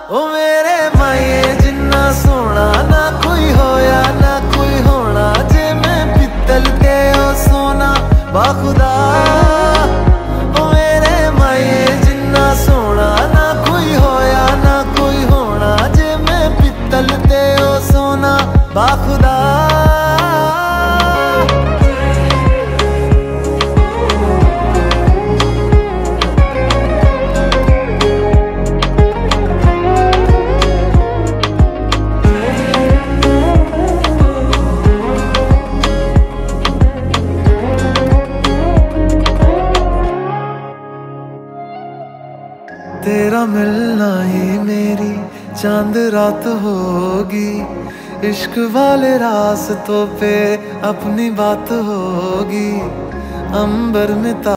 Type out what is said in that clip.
ओ मेरे माये जिन्ना सोना ना कोई होया ना कोई होना, जे मैं पित्तल ते ओ सोना बाखुदा। ओ मेरे माये जिन्ना सोना ना कोई होया ना कोई होना, जे मैं पित्तल ते ओ सोना बाखुदा। तेरा मिलना ही मेरी चांद रात होगी, इश्क वाले रास्तों पे अपनी बात होगी। अंबर में